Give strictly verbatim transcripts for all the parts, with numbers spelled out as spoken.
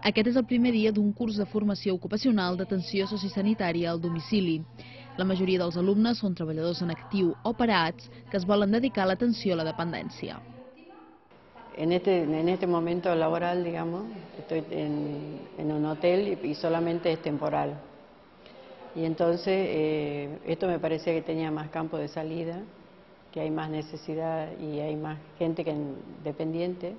Aquest és el primer dia d'un curs de formació ocupacional d'atenció sociosanitària al domicili. La majoria dels alumnes són treballadors en actiu o parats que es volen dedicar a l'atenció a la dependència. En este, en este momento laboral, digamos, estoy en, en un hotel y, y solamente es temporal. Y entonces eh, esto me parecía que tenía más campo de salida, que hay más necesidad y hay más gente que dependiente.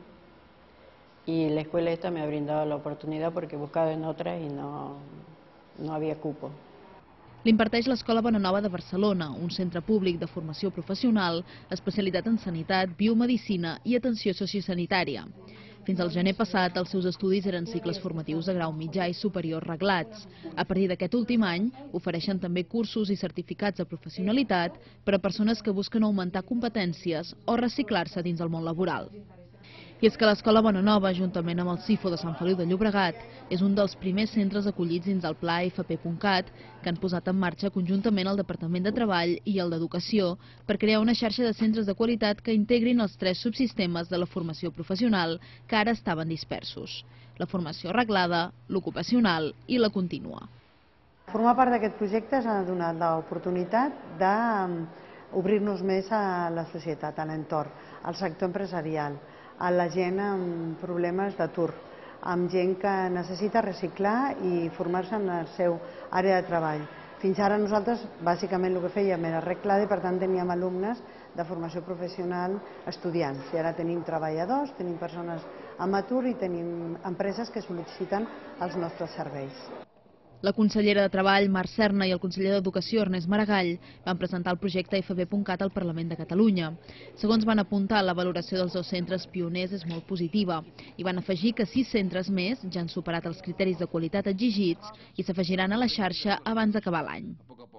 Y la escuela esta me ha brindado la oportunidad porque he buscado en otras y no, no había cupo. L'imparteix l'Escola Bonanova de Barcelona, un centre públic de formació professional, especialitat en sanitat, biomedicina i atenció sociosanitària. Fins al gener passat, els seus estudis eren cicles formatius de grau mitjà i superior reglats. A partir d'aquest últim any, ofereixen també cursos i certificats de professionalitat per a persones que busquen augmentar competències o reciclar-se dins el món laboral. I és que l'Escola Bonanova, juntament amb el CIFO de Sant Feliu de Llobregat, és un dels primers centres acollits dins el Pla F P punt cat que han posat en marxa conjuntament el Departament de Treball i el d'Educació per crear una xarxa de centres de qualitat que integrin els tres subsistemes de la formació professional que ara estaven dispersos: la formació reglada, l'ocupacional i la contínua. Formar part d'aquest projecte ens ha donat l'oportunitat d'obrir-nos més a la societat, a l'entorn, al sector empresarial, a la gent amb problemes d'atur, amb gent que necessita reciclar i formar-se en la seva àrea de treball. Fins ara nosaltres, bàsicament, el que fèiem era reglada i, per tant, teníem alumnes de formació professional estudiants. I ara tenim treballadors, tenim persones amb atur i tenim empreses que sol·liciten els nostres serveis. La consellera de Treball, Mar Serna, i el conseller d'Educació, Ernest Maragall, van presentar el projecte F P punt cat al Parlament de Catalunya. Segons van apuntar, la valoració dels dos centres pioners és molt positiva i van afegir que sis centres més ja han superat els criteris de qualitat exigits i s'afegiran a la xarxa abans d'acabar l'any.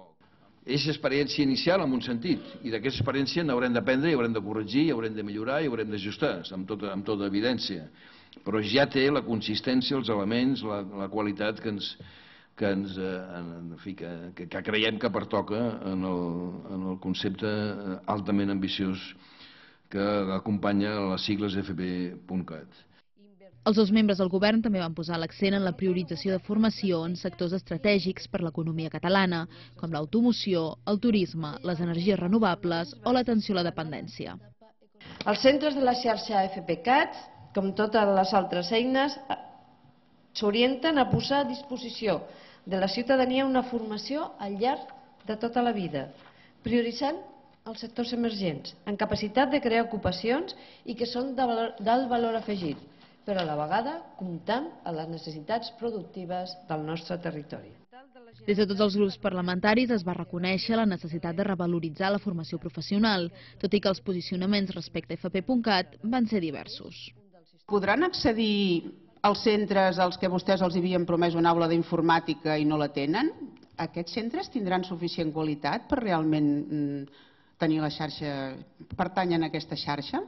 És experiència inicial en un sentit, i d'aquesta experiència n'haurem d'aprendre, i haurem de corregir, i haurem de millorar, i haurem d'ajustar, amb tota, amb tota evidència. Però ja té la consistència, els elements, la, la qualitat que ens... que, ens, en fi, que, que creiem que pertoca en el, en el concepte altament ambiciós que acompanya les sigles F P punt cat. Els dos membres del govern també van posar l'accent en la priorització de formació en sectors estratègics per l'economia catalana, com l'automoció, el turisme, les energies renovables o l'atenció a la dependència. Els centres de la xarxa F P cat, com totes les altres eines, s'orienten a posar a disposició de la ciutadania una formació al llarg de tota la vida, prioritzant els sectors emergents, en capacitat de crear ocupacions i que són d'alt valor afegit, però a la vegada comptant amb les necessitats productives del nostre territori. Des de tots els grups parlamentaris es va reconèixer la necessitat de revaloritzar la formació professional, tot i que els posicionaments respecte a F P punt cat van ser diversos. Podran accedir als centres als que vostès els havien promès una aula d'informàtica i no la tenen? Aquests centres tindran suficient qualitat per realment tenir la xarxa, pertanyen a aquesta xarxa?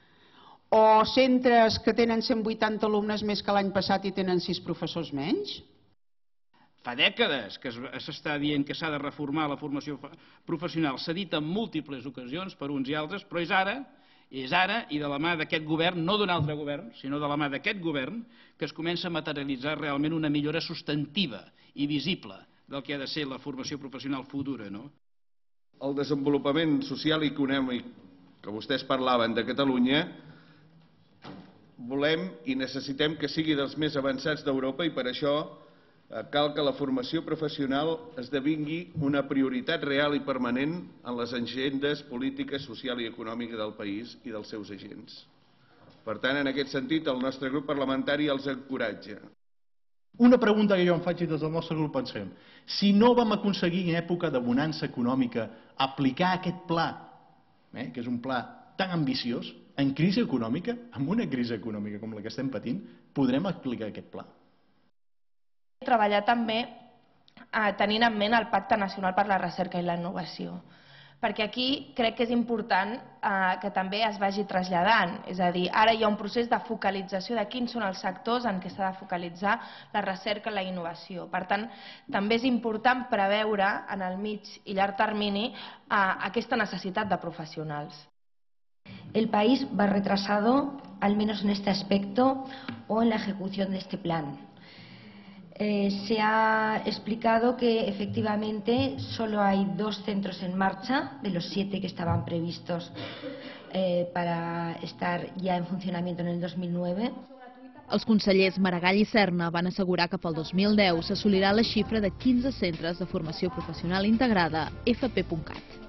O centres que tenen cent vuitanta alumnes més que l'any passat i tenen sis professors menys? Fa dècades que s'està dient que s'ha de reformar la formació professional. S'ha dit en múltiples ocasions per uns i altres, però és ara És ara, i de la mà d'aquest govern, no d'un altre govern, sinó de la mà d'aquest govern, que es comença a materialitzar realment una millora substantiva i visible del que ha de ser la formació professional futura. El desenvolupament social i econòmic que vostès parlaven de Catalunya, volem i necessitem que sigui dels més avançats d'Europa i per això cal que la formació professional esdevingui una prioritat real i permanent en les agendes polítiques, social i econòmica del país i dels seus agents. Per tant, en aquest sentit, el nostre grup parlamentari els encoratja. Una pregunta que jo em faig i des del nostre grup pensem. Si no vam aconseguir en època de bonança econòmica aplicar aquest pla, que és un pla tan ambiciós, en crisi econòmica, en una crisi econòmica com la que estem patint, podrem aplicar aquest pla? Treballar també tenint en ment el Pacte Nacional per la Recerca i la Innovació, perquè aquí crec que és important que també es vagi traslladant, és a dir, ara hi ha un procés de focalització de quins són els sectors en què s'ha de focalitzar la recerca i la innovació. Per tant, també és important preveure en el mig i llarg termini aquesta necessitat de professionals. El país va retrasado, al menos en este aspecto, o en la ejecución de este plan. Eh, se ha explicado que efectivamente solo hay dos centros en marcha de los siete que estaban previstos eh, para estar ya en funcionamiento en el dos mil nueve. Els consellers Maragall i Serna van assegurar que pel dos mil deu s'assolirà la xifra de quinze centres de formació professional integrada F P punt cat.